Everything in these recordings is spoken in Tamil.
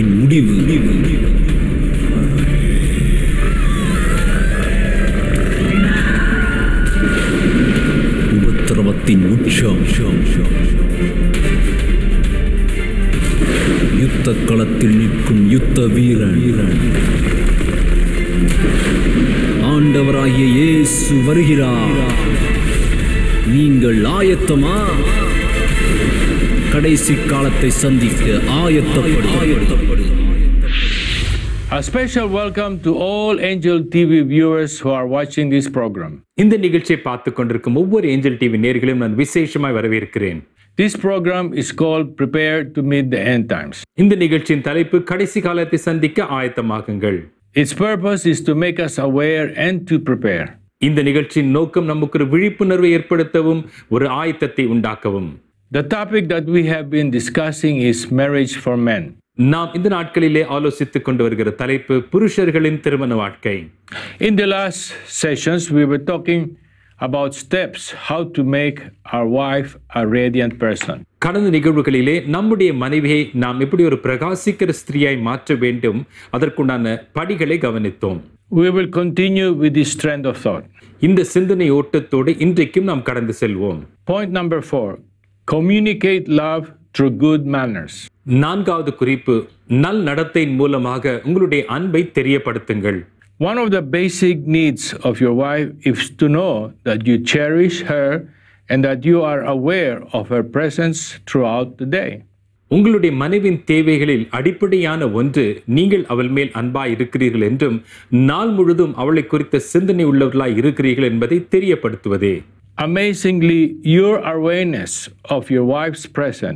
உபத்திரவத்தின் முடிவு. உபத்திரவத்தின் உச்சம். யுத்த களத்தில் நிற்கும் யுத்த வீரன் ஆண்டவராகிய இயேசு வருகிறார். நீங்கள் ஆயத்தமா? கடைசி காலத்தை சந்திக்க ஆயத்தப்படு. A special welcome to all Angel TV viewers who are watching this program. இந்த நிகழ்ச்சியை பார்த்துக் கொண்டிருக்கும் ஒவ்வொரு ஏஞ்சல் டிவி நேயர்களையும் நான் விசேஷமாய் வரவேற்கிறேன். This program is called Prepare to Meet the End Times. இந்த நிகழ்ச்சியின் தலைப்பு கடைசி காலத்தை சந்திக்க ஆயத்தமாகுங்கள். Its purpose is to make us aware and to prepare. இந்த நிகழ்ச்சியின் நோக்கம் நமக்கு ஒரு விழிப்புணர்வை ஏற்படுத்தவும் ஒரு ஆயத்தத்தை உண்டாக்கவும். The topic that we have been discussing is marriage for men. நாம் இந்த நாட்களிலே ஆலோசித்துக் கொண்டு வருகிற தலைப்பு புருஷர்களின் திருமண வாழ்க்கை. In the last sessions we were talking about steps how to make our wife a radiant person. கடந்த நிகழ்வுகளிலே நம்முடைய மனைவியை நாம் எப்படி ஒரு பிரகாசிக்கிற ஸ்திரீயாய் மாற்ற வேண்டும் அதற்குண்டான படிகளை கவனித்தோம். We will continue with this trend of thought. இந்த சிந்தனை ஓட்டத்தோடு இன்றைக்கும் நாம் கடந்து செல்வோம். Point number 4. Communicate love through good manners. நான்காவது குறிப்பு, நல் நடத்தையின் மூலமாக உங்களுடைய அன்பை தெரியப்படுத்துங்கள். One of the basic needs of your wife is to know that you cherish her and that you are aware of her presence throughout the day. உங்களுடைய மனைவியின் தேவைகளில் அடிப்படையான ஒன்று நீங்கள் அவள் மேல் அன்பாய் இருக்கிறீர்கள் என்றும் நாள் முழுதும் அவளை குறித்த சிந்தனை உள்ளவர்களாய் இருக்கிறீர்கள் என்பதை தெரியப்படுத்துவதே. Amazingly, your awareness of your wife's presence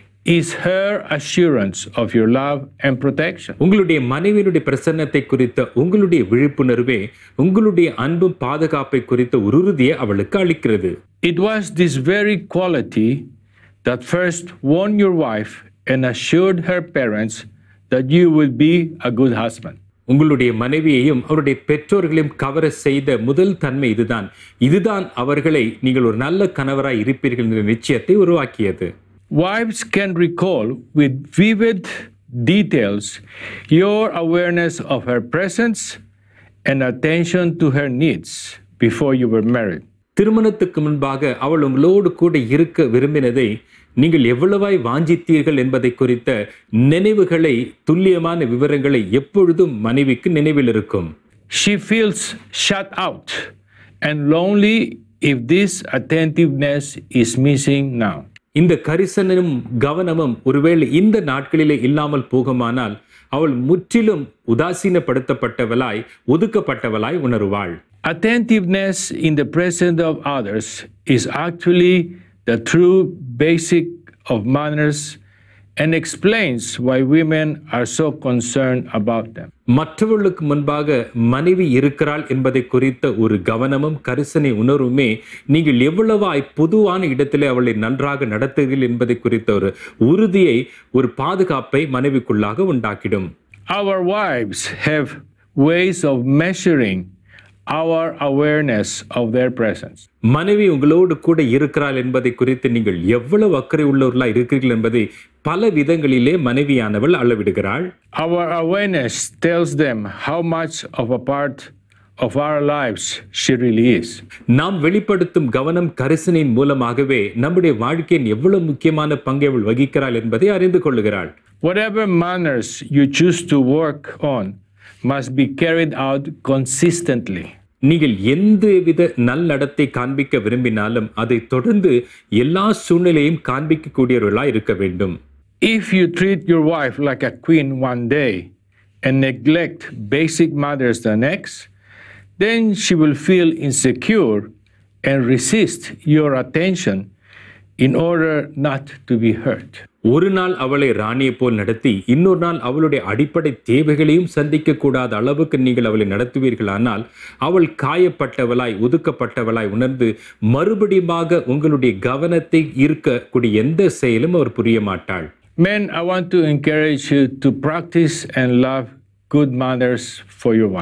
is her assurance of your love and protection. உங்களுடைய மனைவியினுடைய பிரசன்னத்தை குறித்த உங்களுடைய விழிப்புணர்வே உங்களுடைய அன்பும் பாதுகாப்பை குறித்த ஒரு உறுதியை அவளுக்கு அளிக்கிறது. It was this very quality that first won your wife and assured her parents that you will be a good husband. உங்களுடைய மனைவியையும் அவருடைய பெற்றோர்களையும் கவர செய்த முதல் தன்மை இதுதான் அவர்களை நீங்கள் ஒரு நல்ல கணவராய் இருப்பீர்கள் என்ற நிச்சயத்தை உருவாக்கியது. Wives can recall with vivid details your awareness of her presence and attention to her needs before you were married. திருமணத்துக்கு முன்பாக அவள் உங்களோடு கூட இருக்க விரும்பினதை நீங்கள் எவ்வளவாய் வாஞ்சித்தீர்கள் என்பதை குறித்த நினைவுகளை துல்லியமான விவரங்களை எப்பொழுதும் மனைவிக்கு நினைவில் இருக்கும். She feels shut out and lonely if this attentiveness is missing now. இந்த கரிசனமும் கவனமும் ஒருவேளை இந்த நாட்களிலே இல்லாமல் போகுமானால் அவள் முற்றிலும் உதாசீனப்படுத்தப்பட்டவளாய் ஒதுக்கப்பட்டவளாய் உணர்வாள். Attentiveness in the presence of others is actually the true basic of manners and explains why women are so concerned about them. மற்றவர்களுக்கு முன்பாக மனைவி இருக்கிறாள் என்பதை குறித்த ஒரு கவனமும் கரிசனை உணர்வுமே நீங்கள் எவ்வளவாய் பொதுவான இடத்திலே அவளை நன்றாக நடத்துகிறீர்கள் என்பதை குறித்த ஒரு உறுதியை ஒரு பாதுகாப்பை மனைவிக்குள்ளாக உண்டாக்கிடும். Our wives have ways of measuring our awareness of their presence. மனைவி உங்களோடு கூட இருக்கிறாள் என்பதை குறித்து நீங்கள் எவ்வளவு அக்கறை உள்ளவர்களாய் இருக்கிறீர்கள் என்பதை பல விதங்களிலே மனைவியானவள் அளவிடுகிறாள். Our awareness tells them how much of a part of our lives she really is. நாம் வெளிப்படுத்தும் கவனம் கரிசனையின் மூலமாகவே நம்முடைய வாழ்க்கையின் எவ்வளவு முக்கியமான பங்கை அவள் வகிக்கிறாள் என்பதை அறிந்து கொள்ளுகிறாள். Whatever manners you choose to work on must be carried out consistently. நீங்கள் எந்தவித நல்நடத்தை காண்பிக்க விரும்பினாலும் அதை தொடர்ந்து எல்லா சூழ்நிலையும் காண்பிக்கக்கூடியவர்களாய் இருக்க வேண்டும். If you treat your wife like a queen one day and neglect basic matters the next, then she will feel insecure and resist your attention in order not to be hurt. ஒரு நாள் அவளை ராணியை போல் நடத்தி இன்னொரு நாள் அவளுடைய அடிப்படை தேவைகளையும் சந்திக்க கூடாத அளவுக்கு நீங்கள் அவளை நடத்துவீர்களானால் அவள் காயப்பட்டவளாய் ஒதுக்கப்பட்டவளாய் உணர்ந்து மறுபடியுமாக உங்களுடைய கவனத்தை ஈர்க்கக்கூடிய எந்த செயலும் அவர் புரிய மாட்டாள். Men, I want to encourage you to practice and love good manners for your wife.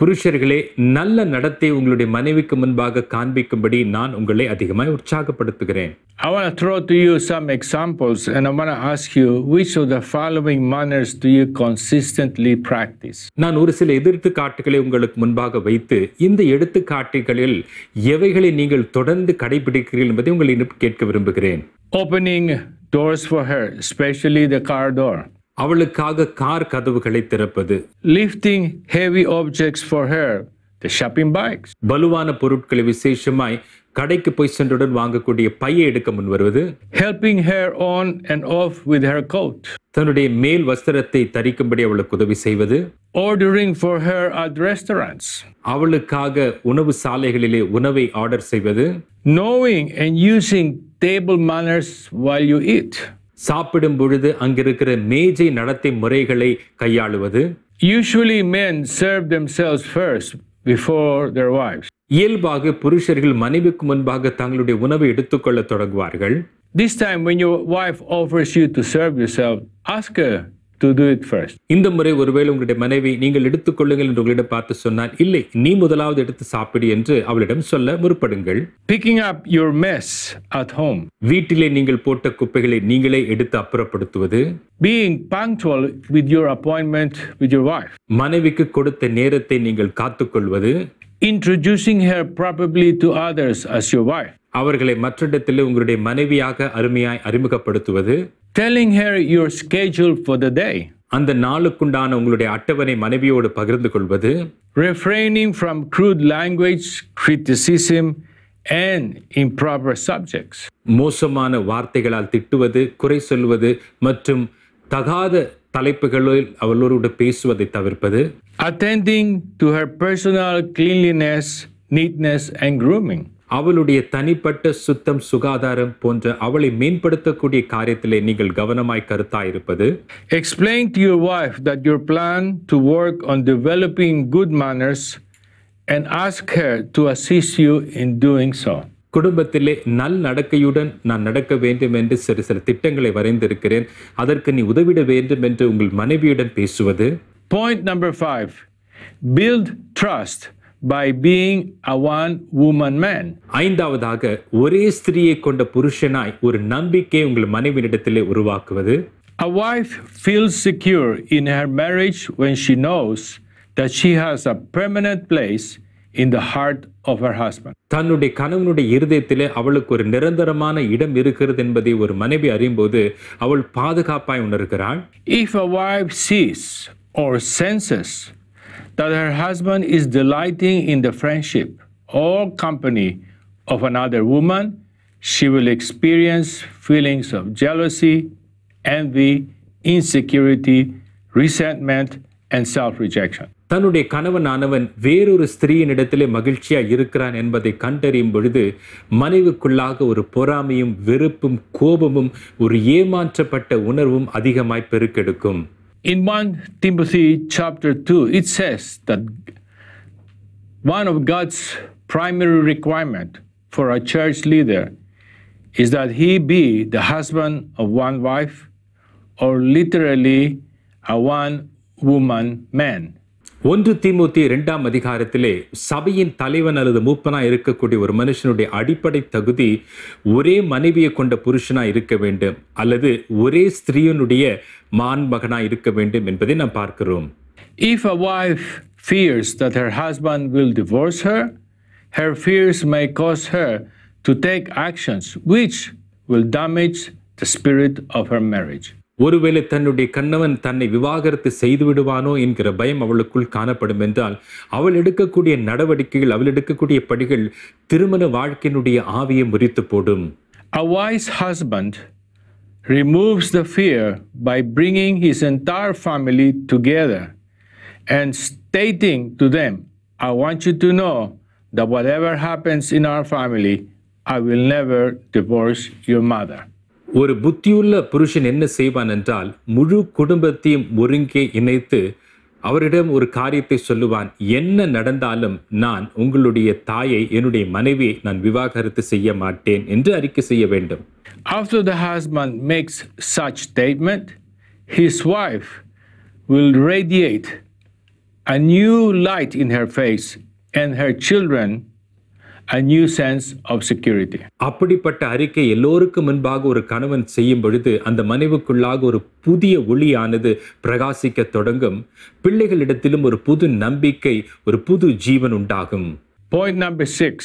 புருஷர்களே, நல்ல நடத்தை உங்களுடைய மனைவிக்கு முன்பாக காண்பிக்கும்படி நான் உங்களை அதிகமாய் உற்சாகப்படுத்துகிறேன். I want to throw to you some examples, and I want to ask you, which of the following manners do you consistently practice? நான் ஒரு சில எடுத்துக்காட்டுகளை உங்களுக்கு முன்பாக வைத்து இந்த எடுத்துக்காட்டுகளில் எவைகளை நீங்கள் தொடர்ந்து கடைபிடிக்கிறீர்கள் என்பதை உங்களை கேட்க விரும்புகிறேன். Opening doors for her, especially the car door. அவளுக்காக கார் கதவுகளை திறப்பது. Lifting heavy objects for her, the shopping bags. பலுவான பொருட்களை விசேஷமாய் கடைக்கு போய் சென்றுடன் வாங்கக்கூடிய பையை எடுக்க முன் வருவது. Helping her on and off with her coat. தன்னுடைய மேல் வஸ்திரத்தை தரிக்கும்படி அவளுக்கு உதவி செய்வது. Ordering for her at restaurants. அவளுக்காக உணவு சாலைகளிலே உணவை ஆர்டர் செய்வது. Knowing and using table manners while you eat. சாப்பிடும் பொழுது அங்கிருக்கிற மேஜை நடத்தை முறைகளை கையாளுவது. Usually men serve themselves first before their wives. இயல்பாக புருஷர்கள் மனைவிக்கு முன்பாக தங்களுடைய உணவை எடுத்துக்கொள்ள தொடங்குவார்கள். This time when your wife offers you to serve yourself, ask her to do it first. இந்த முறை ஒருவேளை உங்களுடைய மனைவி நீங்கள் எடுத்துக்கொள்ளுங்கள் என்று உங்களிடம் பார்த்து சொன்னால், இல்லை நீ முதலாவது எடுத்து சாப்பிடு என்று அவளிடம் சொல்ல முற்படுங்கள். Picking up your mess at home. வீட்டிலே நீங்கள் போட்ட குப்பைகளை நீங்களே எடுத்து அப்புறப்படுத்துவது. Being punctual with your appointment with your wife. மனைவிக்கு கொடுத்த நேரத்தை நீங்கள் காத்துக்கொள்வது. Introducing her properly to others as your wife. அவர்களை மற்றிடத்தில் உங்களுடைய மனைவியாக அருமையாய் அறிமுகப்படுத்துவது. Telling her your schedule for the day. அந்த நாளுக்குண்டான உங்களுடைய அட்டவணை மனைவியோடு பகிர்ந்து கொள்வது. Refraining from crude language, criticism, and improper subjects. மோசமான வார்த்தைகளால் திட்டுவது, குறை சொல்வது மற்றும் தகாத தலைப்புகளில் அவளோடு பேசுவதை தவிர்ப்பது. Attending to her personal cleanliness, neatness, and grooming. அவளுடைய தனிப்பட்ட சுத்தம், சுகாதாரம் போன்ற அவளை மேம்படுத்தக்கூடிய காரியத்திலே நீங்கள் கவனமாய் கருத்தாயிருப்பது. Explain to your wife that you plan to work on developing good manners and ask her to assist you in doing so. குடும்பத்திலே நல் நடக்கையுடன் நான் நடக்க வேண்டும் என்று சில திட்டங்களை வரைந்திருக்கிறேன், அதற்கு நீ உதவிட வேண்டும் என்று உங்கள் மனைவியுடன் பேசுவது. Point number 5. Build trust by being a one-woman man. ஐந்தாவதாக, ஒரே ஸ்திரியை கொண்ட புருஷனாய் ஒரு நம்பிக்கையை உங்கள் மனைவியிடத்திலே உருவாக்குவது. A wife feels secure in her marriage when she knows that she has a permanent place in the heart of her husband. தன்னுடைய கணவனுடைய இருதயத்திலே அவளுக்கு ஒரு நிரந்தரமான இடம் இருக்கிறது என்பதை ஒரு மனைவி அறியும்போது அவள் பாதுகாப்பாய் உணர்கிறாள். If a wife sees or senses that her husband is delighting in the friendship or company of another woman, she will experience feelings of jealousy, envy, insecurity, resentment, and self-rejection. தன்னுடைய கணவனானவன் வேறொரு ஸ்திரீயினிடத்திலே மகிழ்ச்சியா இருக்கிறான் என்பதை கண்டறியும் பொழுது மனைவிக்குள்ளாக ஒரு பொறாமையும் வெறுப்பும் கோபமும் ஒரு ஏமாற்றப்பட்ட உணர்வும் அதிகமாய் பெருக்கெடுக்கும். In 1 Timothy chapter 2, it says that one of God's primary requirement for a church leader is that he be the husband of one wife, or literally a one-woman man. 1 தீமோத்தேயு 2ஆம் அதிகாரத்திலே சபையின் தலைவன் அல்லது மூப்பனாய் இருக்கக்கூடிய ஒரு மனுஷனுடைய அடிப்படை தகுதி ஒரே மனைவியை கொண்ட புருஷனாய் இருக்க வேண்டும் அல்லது ஒரே ஸ்திரீயினுடைய மான்மகனாய் இருக்க வேண்டும் என்பதை நாம் பார்க்கிறோம். If a wife fears that her husband will divorce her, her fears may cause her to take actions which will damage the spirit of her marriage. ஒருவேளை தன்னுடைய கணவன் தன்னை விவாகரத்து செய்து விடுவானோ என்கிற பயம் அவளுக்குள் காணப்படும் என்றால் அவள் எடுக்கக்கூடிய நடவடிக்கைகள், அவள் எடுக்கக்கூடிய படிகள் திருமண வாழ்க்கையினுடைய ஆவியை முறித்து போடும். A wise husband removes the fear by bringing his entire family together and stating to them, I want you to know that whatever happens in our family, I will never divorce your mother. ஒரு புத்தியுள்ள புருஷன் என்ன செய்வான் என்றால் முழு குடும்பத்தையும் ஒருங்கே இணைத்து அவரிடம் ஒரு காரியத்தை சொல்லுவான். என்ன நடந்தாலும் நான் உங்களுடைய தாயை, என்னுடைய மனைவியை நான் விவாகரத்து செய்ய மாட்டேன் என்று அறிக்கை செய்ய வேண்டும். After the husband makes such statement, his wife will radiate a new light in her face, and her children a new sense of security. அப்படிப்பட்ட அறிக்கை எல்லோருக்கும் முன்பாக ஒரு கணவன் செய்யும் பொழுது அந்த மனைவிக்குள்ளாக ஒரு புதிய ஒளியானது பிரகாசிக்க தொடங்கும். பிள்ளைகளிடத்திலும் ஒரு புது நம்பிக்கை, ஒரு புது ஜீவன் உண்டாகும். Point number 6.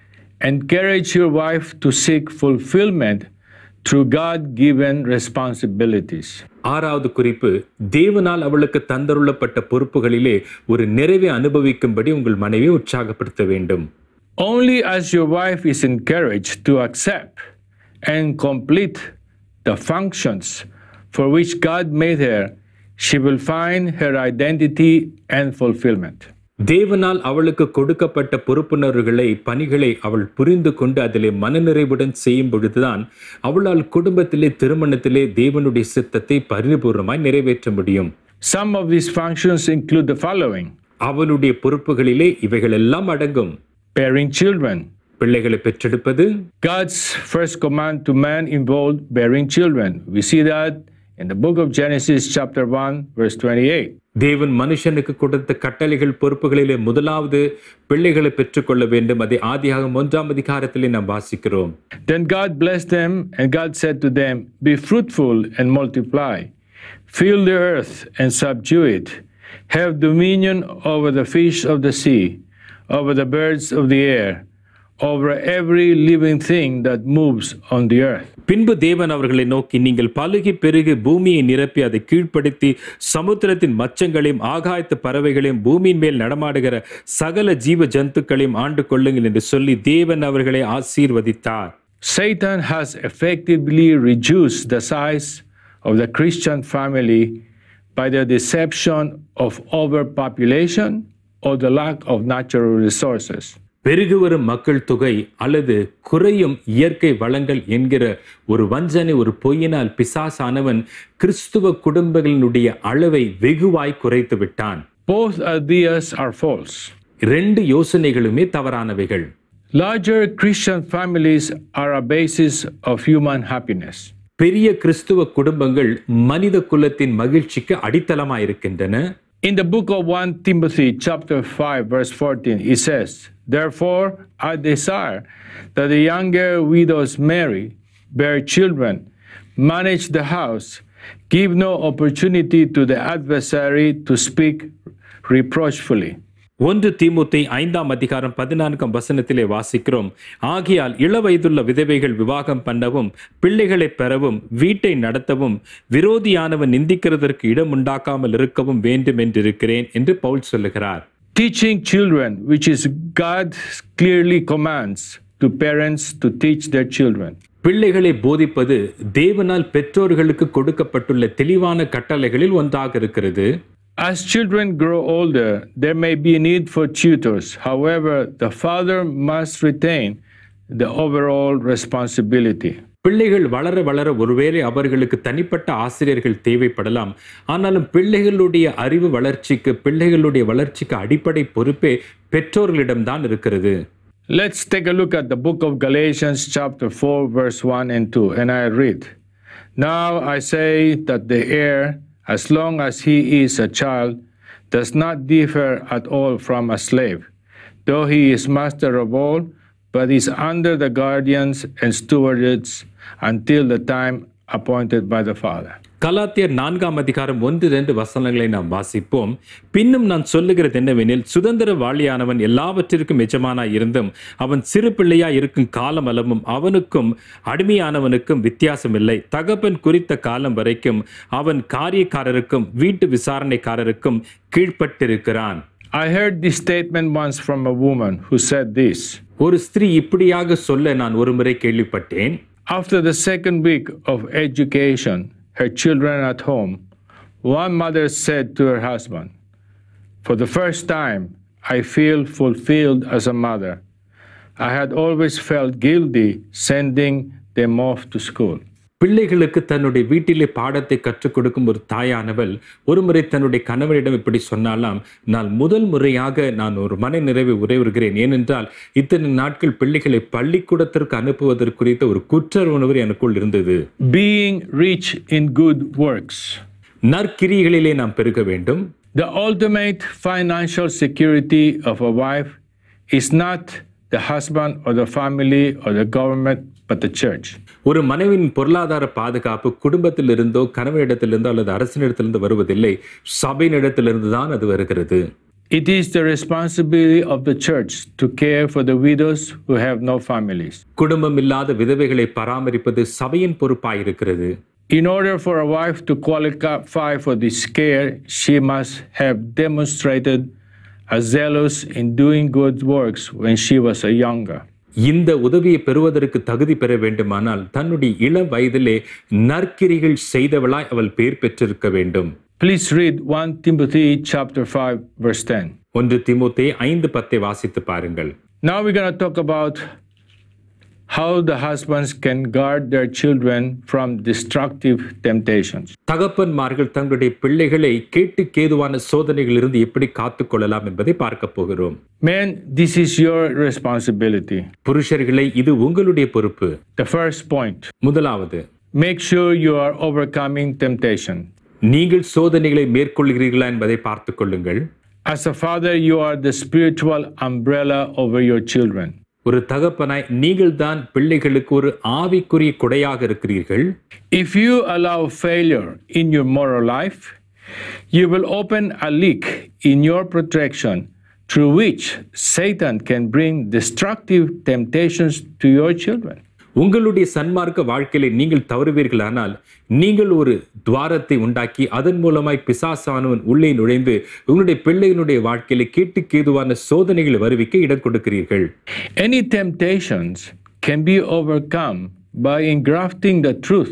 Encourage your wife to seek fulfillment through God-given responsibilities. ஆறாவது குறிப்பு, தேவனால் அவளுக்கு தந்தருளப்பட்ட பொறுப்புகளிலே ஒரு நிறைவை அனுபவிக்கும்படி உங்கள் மனைவியை உற்சாகப்படுத்த வேண்டும். Only as your wife is encouraged to accept and complete the functions for which God made her, she will find her identity and fulfillment. தேவனால் அவளுக்கு கொடுக்கப்பட்ட பொறுப்புணர்வுகளை, பணிகளை அவள் புரிந்து கொண்டு அதிலே மனநிறைவுடன் செய்யும் பொழுதுதான் அவளால் குடும்பத்திலே, திருமணத்திலே தேவனுடைய சித்தத்தை பரிபூர்ணமாய் நிறைவேற்ற முடியும். Some of these functions include the following: அவளுடைய பொறுப்புகளிலே இவைகளெல்லாம் அடங்கும். bearing children. பிள்ளைகளை பெற்றெடுப்பது. God's first command to man involved bearing children. We see that in the book of Genesis chapter 1 verse 28. தேவன் மனுஷனுக்கு கொடுத்த கட்டளைகள், பொறுப்புகளிலே முதலாவது பிள்ளைகளை பெற்றுக்கொள்ள வேண்டும். அதை ஆதியாகமம் 1ஆம் அதிகாரத்திலே நாம் வாசிக்கிறோம். Then God blessed them, and God said to them, be fruitful and multiply, fill the earth and subdue it, have dominion over the fish of the sea, over the birds of the air, over every living thing that moves on the earth. பின்பு தேவன் அவர்களை நோக்கி, நீங்கள் பலுகி பெருகி பூமியை நிரப்பி அதை கீழ்ப்படுத்தி சமுத்திரத்தின் மச்சங்களையும் ஆகாயத்து பறவைகளையும் பூமியின் மேல் நடமாடுகிற சகல ஜீவ ஜந்துக்களையும் ஆண்டு கொள்ளுங்கள் என்று சொல்லி தேவன் அவர்களை ஆசீர்வதித்தார். Satan has effectively reduced the size of the Christian family by the deception of overpopulation or the lack of natural resources. பெருகு வரும் மக்கள் தொகை அல்லது குறையும் இயற்கை வளங்கள் என்கிற ஒரு வஞ்சனை, ஒரு பொய்யினால் பிசாசானவன் கிறிஸ்துவ குடும்பங்களினுடைய அளவை வெகுவாய் குறைத்து விட்டான். Both ideas are false. ரெண்டு யோசனைகளுமே தவறானவைகள். Larger Christian families are a basis of human happiness. பெரிய கிறிஸ்துவ குடும்பங்கள் மனித குலத்தின் மகிழ்ச்சிக்கு அடித்தளமாயிருக்கின்றன. In the book of 1 Timothy chapter 5 verse 14, it says, therefore I desire that the younger widows marry, bear children, manage the house, give no opportunity to the adversary to speak reproachfully. 1 தீமோத்தேயு 5ஆம் அதிகாரம் 14ஆம் வசனத்திலே வாசிக்கிறோம், ஆகையால் இளவயதுள்ள விதவைகள் விவாகம் பண்ணவும், பிள்ளைகளை பெறவும், வீட்டை நடத்தவும், விரோதியானவன் நிந்திக்கிறதற்கு இடம் உண்டாக்காமல் இருக்கவும் வேண்டும் என்றிருக்கிறேன் என்று பவுல் சொல்லுகிறார். Teaching children, which is God clearly commands to parents to teach their children. பிள்ளைகளை போதிப்பது தேவனால் பெற்றோர்களுக்கு கொடுக்கப்பட்டுள்ள தெளிவான கட்டளைகளில் ஒன்றாக இருக்கிறது. As children grow older, there may be a need for tutors. However, the father must retain the overall responsibility. பிள்ளைகள் வளர வளர ஒருவேளை அவர்களுக்கு தனிப்பட்ட ஆசிரியர்கள் தேவைப்படலாம். ஆனாலும் பிள்ளைகளுடைய அறிவு வளர்ச்சிக்கு, பிள்ளைகளுடைய வளர்ச்சிக்கு அடிப்படை பொறுப்பே பெற்றோர்களிடம்தான் இருக்கிறது. Let's take a look at the book of Galatians chapter 4 verse 1 and 2, and I read, now I say that the heir, as long as he is a child, does not differ at all from a slave, though he is master of all, but is under the guardians and stewards until the time appointed by the Father. கலாத்தியர் 4ஆம் அதிகாரம் 1-2 வசனங்களை நாம் வாசிப்போம். பின்னும் நான் சொல்லுகிறது என்னவெனில், சுதந்திரவாளியானவன் எல்லாவற்றிற்கும் எஜமானாய் இருந்தும் அவன் சிறு பிள்ளையாய் இருக்கும் காலம் அளவும் அவனுக்கும் அடிமையானவனுக்கும் வித்தியாசமில்லை. தகப்பன் குறித்த காலம் வரைக்கும் அவன் காரியக்காரருக்கும் வீட்டு விசாரணைக்காரருக்கும் கீழ்ப்பட்டிருக்கிறான். I heard this statement once from a woman who said this. ஒரு ஸ்திரீ இப்படியாக சொல்ல நான் ஒருமுறை கேள்விப்பட்டேன். After the second week of education, her children at home, one mother said to her husband, for the first time, I feel fulfilled as a mother. I had always felt guilty sending them off to school. பிள்ளைகளுக்கு தன்னுடைய வீட்டிலே பாடத்தை கற்றுக் கொடுக்கும் ஒரு தாயானவள் ஒருமுறை தன்னுடைய கணவனிடம் இப்படி சொன்னாலாம், நான் முதல் முறையாக நான் ஒரு மன நிறைவை உரைவுறுகிறேன். ஏனென்றால் இத்தனை நாட்கள் பிள்ளைகளை பள்ளிக்கூடத்திற்கு அனுப்புவதற்கு குறித்த ஒரு குற்ற உணர்வு எனக்குள் இருந்தது. Being rich in good works. நற்கிரியைகளிலே நாம் பெருக வேண்டும். The ultimate financial security of a wife is not the husband or the family or the government, but the church. ஒரு மனைவியின் பொருளாதார பாதுகாப்பு குடும்பத்திலிருந்தோ கணவனிடத்திலிருந்தோ அல்லது அரசினிடத்திலிருந்து வருவதில்லை, சபையினிடத்திலிருந்து தான் அது வருகிறது. It is the responsibility of the church to care for the widows who have no families. குடும்பம் இல்லாத விதவைகளை பராமரிப்பது சபையின் பொறுப்பாயிருக்கிறது. In order for a wife to qualify for this care, she must have demonstrated a zealous in doing good works when she was a younger. இந்த உதவியை பெறுவதற்கு தகுதி பெற வேண்டுமானால் தன்னுடைய இளம் வயதிலே நற்கிரிகள் செய்தவளாய் அவள் பெயர் பெற்றிருக்க வேண்டும். Please read 1 Timothy chapter 5 verse 10. 1 தீமோத்தேயு 5:10 வாசித்து பாருங்கள். Now we're going to talk about how the husbands can guard their children from destructive temptations. தகப்பன்மார்கள் தங்களுடைய பிள்ளைகளை கேட்டுக்கேதுவான சோதனைகளிலிருந்து எப்படி காத்துக்கொள்ளலாம் என்பதை பார்க்க போகிறோம். Men, this is your responsibility. புருஷர்களை இது உங்களுடைய பொறுப்பு. The first point, முதலாவது, make sure you are overcoming temptation. நீங்கள் சோதனைகளை மேற்கொள்கிறீர்களா என்பதை பார்த்துக் கொள்ளுங்கள். As a father, you are the spiritual umbrella over your children. ஒரு தகப்பனாய் நீங்கள் தான் பிள்ளைகளுக்கு ஒரு ஆவிக்குரிய குடையாக இருக்கிறீர்கள். If you allow failure in your moral life, you will open a leak in your protection through which Satan can bring destructive temptations to your children. உங்களுடைய சன்மார்க்க வாழ்க்கையில நீங்கள் தவறுவீர்களானால் நீங்கள் ஒரு துவாரத்தை உண்டாக்கி அதன் மூலமாய் பிசாசானவன் உள்ளே நுழைந்து உங்களுடைய பிள்ளைகளுடைய வாழ்க்கையில கேட்டுக்கேதுவான சோதனைகளை வருவிக்க இடம் கொடுக்கிறீர்கள். Any temptations can be overcome by engrafting the truth,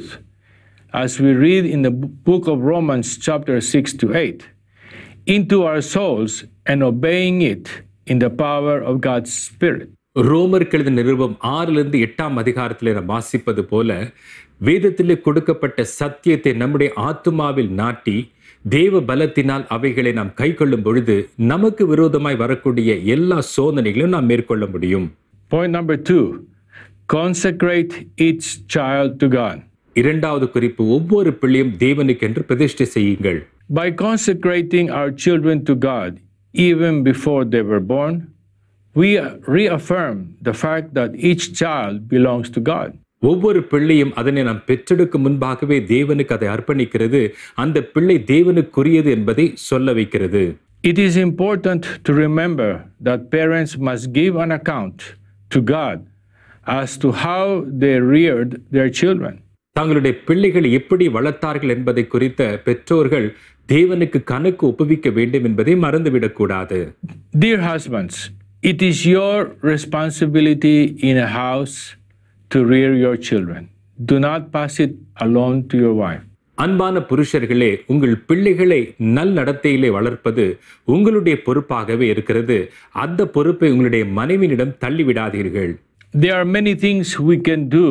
as we read in the book of Romans chapter 6 to 8, into our souls and obeying it in the power of God's Spirit. ரோமருக்கு எழுதின நிருபம் 6-8 அதிகாரத்தில் நாம் வாசிப்பது போல வேதத்திலே கொடுக்கப்பட்ட சத்தியத்தை நம்முடைய ஆத்துமாவில் நாட்டி தேவ பலத்தினால் அவைகளை நாம் கைக்கொள்ளும் பொழுது நமக்கு விரோதமாய் வரக்கூடிய எல்லா சோதனைகளையும் நாம் மேற்கொள்ள முடியும். Point number 2, consecrate each child to God. இரண்டாவது குறிப்பு, ஒவ்வொரு பிள்ளையும் தேவனுக்கு என்று பிரதிஷ்டை செய்யுங்கள். By consecrating our children to God even before they were born, we reaffirm the fact that each child belongs to God. ஒவ்வொரு பிள்ளையும் அதனை நாம் பெற்றெடுக்கும் முன்பாகவே தேவனுக்கு அதை அர்ப்பணிக்கிறது, அந்த பிள்ளை தேவனுக்குரியது என்பதை சொல்ல வைக்கிறது. It is important to remember that parents must give an account to God as to how they reared their children. தங்களுடைய பிள்ளைகள் எப்படி வளர்த்தார்கள் என்பதை குறித்த பெற்றோர்கள் தேவனுக்கு கணக்கு ஒப்புவிக்க வேண்டும் என்பதை மறந்துவிடக்கூடாது. Dear husbands, it is your responsibility in a house to rear your children. Do not pass it alone to your wife. அன்பான புருஷர்களே, உங்கள் பிள்ளைகளை நல்நடத்தையிலே வளர்ப்பது உங்களுடைய பொறுப்பாகவே இருக்கிறது. அந்த பொறுப்பை உங்களுடைய மனைவியிடம் தள்ளிவிடாதீர்கள். There are many things we can do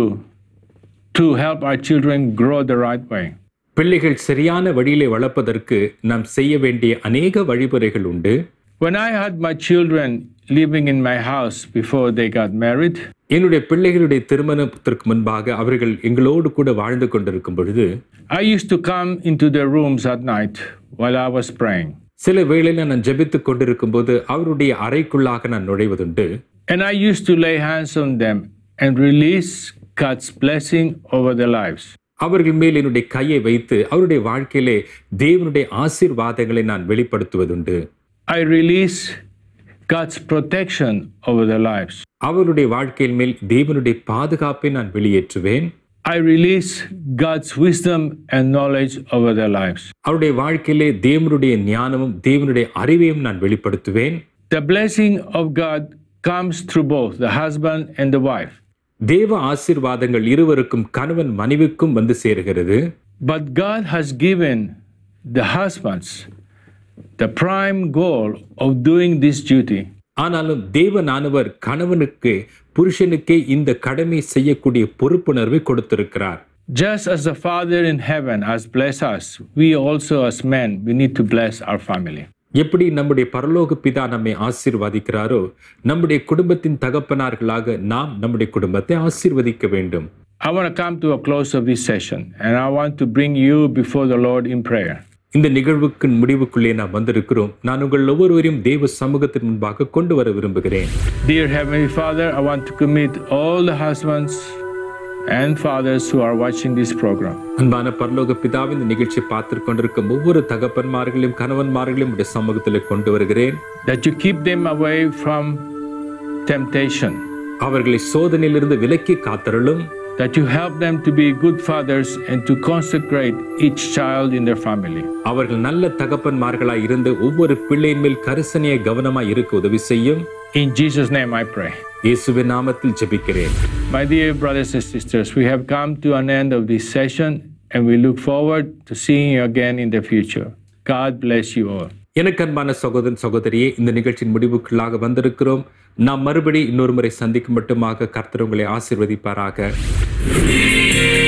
to help our children grow the right way. பிள்ளைகள் சரியான வழியிலே வளர்ப்பதற்கு நாம் செய்ய வேண்டிய அநேக வழிமுறைகள் உண்டு. When I had my children living in my house before they got married, என்னுடைய பிள்ளைகளுடைய திருமணத்திற்கு முன்பாக அவர்கள் எங்களோடு கூட வாழ்ந்து கொண்டிருக்கும் பொழுது I used to come into their rooms at night while I was praying. சில வேளையில நான் ஜெபித்துக் கொண்டிருக்கும் போது அவருடைய அறைக்குள்ளாக நான் நுழைவதுண்டு. And I used to lay hands on them and release God's blessing over their lives. அவர்கள் மேல் என்னுடைய கையை வைத்து அவருடைய வாழ்க்கையிலே தேவனுடைய ஆசீர்வாதங்களை நான் வெளிப்படுத்துவதுண்டு. I release God's protection over their lives. அவருடைய வாழ்க்கையின் மேல் தேவனுடைய பாதுகாப்பை நான் வெளியேற்றுவேன். I release God's wisdom and knowledge over their lives. அவருடைய வாழ்க்கையிலே தேவனுடைய ஞானமும் தேவனுடைய அறிவையும் நான் வெளிப்படுத்துவேன். The blessing of God comes through both the husband and the wife. தேவ ஆசீர்வாதங்கள் இருவருக்கும் கணவன் மனைவிக்கும் வந்து சேருகிறது. But God has given the husbands the prime goal of doing this duty. ஆனாலும் தேவனானவர் கணவனுக்கு புருஷனுக்கே இந்த கடமை செய்யக்கூடிய பொறுப்புணர்வை கொடுத்திருக்கிறார். Just as the Father in heaven has blessed us, we also as men, we need to bless our family. எப்படி நம்முடைய பரலோக பிதா நம்மை ஆசீர்வதிக்கிறாரோ நம்முடைய குடும்பத்தின் தகப்பனார்களாக நாம் நம்முடைய குடும்பத்தை ஆசீர்வதிக்க வேண்டும். I want to come to a close of this session and I want to bring you before the Lord in prayer. இந்த நிகழ்வுக்கு முடிவுக்குள்ளே நாம் வந்திருக்கிறோம். நான் உங்கள் ஒவ்வொருவரையும் தேவ சமூகத்தின் முன்பாக கொண்டு வர விரும்புகிறேன். Dear Heavenly Father, I want to commit all the husbands and fathers who are watching this program. அன்பான பரலோக பிதாவே, இந்த நிகழ்ச்சியை பார்த்து கொண்டிருக்கும் ஒவ்வொரு தகப்பன்மார்களையும் கணவன்மார்களையும் உடைய சமூகத்தில் கொண்டு வருகிறேன். That you keep them away from temptation. அவர்களை சோதனையிலிருந்து விலக்கி காத்தருளும். That you help them to be good fathers and to consecrate each child in their family. அவர்கள் நல்ல தகப்பன்மார்களாய் இருந்து ஒவ்வொரு பிள்ளையின் மேல் கரிசனையை கவனமாய் இருக்க உதவி செய்யும். In Jesus' name I pray. இயேசுவின் நாமத்தில் ஜெபிக்கிறேன். My dear brothers and sisters, we have come to an end of this session and we look forward to seeing you again in the future. God bless you all. எனக்கு அன்பான சகோதரன் சகோதரியே, இந்த நிகழ்ச்சியின் முடிவுக்குள்ளாக வந்திருக்கிறோம். நாம் மறுபடி இன்னொரு முறை சந்திக்கும் மட்டுமாக கர்த்தர் உங்களை ஆசீர்வதிப்பாராக.